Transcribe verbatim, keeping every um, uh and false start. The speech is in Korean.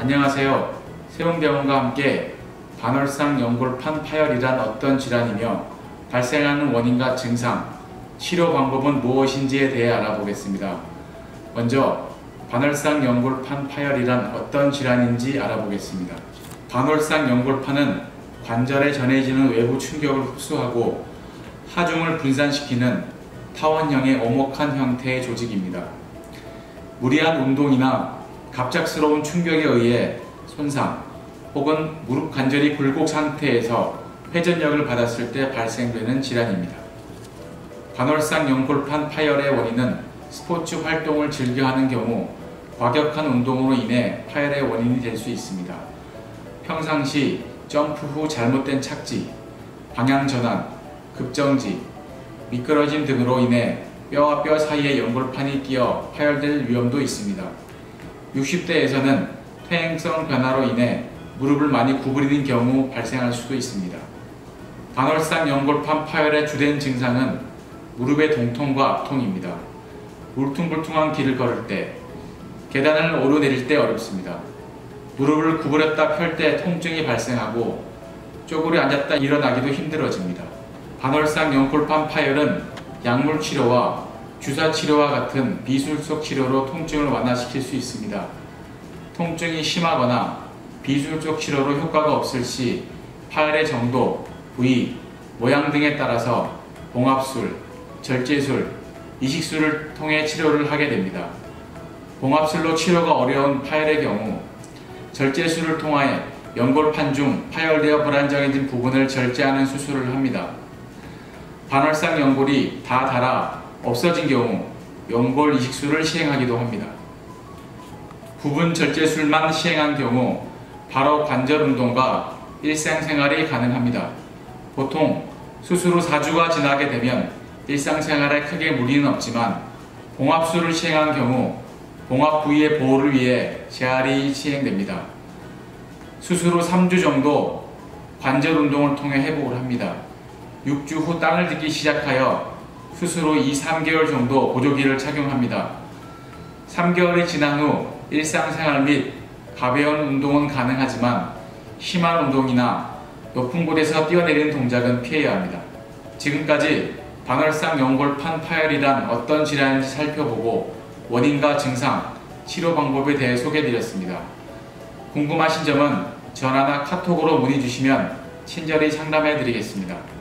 안녕하세요. 세운병원과 함께 반월상 연골판 파열이란 어떤 질환이며 발생하는 원인과 증상, 치료 방법은 무엇인지에 대해 알아보겠습니다. 먼저 반월상 연골판 파열이란 어떤 질환인지 알아보겠습니다. 반월상 연골판은 관절에 전해지는 외부 충격을 흡수하고 하중을 분산시키는 타원형의 오목한 형태의 조직입니다. 무리한 운동이나 갑작스러운 충격에 의해 손상 혹은 무릎 관절이 굴곡 상태에서 회전력을 받았을 때 발생되는 질환입니다. 반월상 연골판 파열의 원인은 스포츠 활동을 즐겨하는 경우 과격한 운동으로 인해 파열의 원인이 될 수 있습니다. 평상시 점프 후 잘못된 착지, 방향 전환, 급정지, 미끄러짐 등으로 인해 뼈와 뼈 사이에 연골판이 끼어 파열될 위험도 있습니다. 육십 대에서는 퇴행성 변화로 인해 무릎을 많이 구부리는 경우 발생할 수도 있습니다. 반월상 연골판 파열의 주된 증상은 무릎의 동통과 압통입니다. 울퉁불퉁한 길을 걸을 때, 계단을 오르내릴 때 어렵습니다. 무릎을 구부렸다 펼 때 통증이 발생하고 쪼그려 앉았다 일어나기도 힘들어집니다. 반월상 연골판 파열은 약물 치료와 주사 치료와 같은 비술속 치료로 통증을 완화시킬 수 있습니다. 통증이 심하거나 비술속 치료로 효과가 없을 시 파열의 정도, 부위, 모양 등에 따라서 봉합술, 절제술, 이식술을 통해 치료를 하게 됩니다. 봉합술로 치료가 어려운 파열의 경우 절제술을 통하여 연골판 중 파열되어 불안정해진 부분을 절제하는 수술을 합니다. 반월상 연골이 다 닳아 없어진 경우 연골 이식술을 시행하기도 합니다. 부분 절제술만 시행한 경우 바로 관절 운동과 일상생활이 가능합니다. 보통 수술 후 사 주가 지나게 되면 일상생활에 크게 무리는 없지만 봉합술을 시행한 경우 봉합 부위의 보호를 위해 재활이 시행됩니다. 수술 후 삼 주 정도 관절 운동을 통해 회복을 합니다. 육 주 후 땅을 딛기 시작하여 수술 후 이, 삼 개월 정도 보조기를 착용합니다. 삼 개월이 지난 후 일상생활 및 가벼운 운동은 가능하지만 심한 운동이나 높은 곳에서 뛰어내리는 동작은 피해야 합니다. 지금까지 반월상 연골판 파열이란 어떤 질환인지 살펴보고 원인과 증상, 치료 방법에 대해 소개해드렸습니다. 궁금하신 점은 전화나 카톡으로 문의 주시면 친절히 상담해드리겠습니다.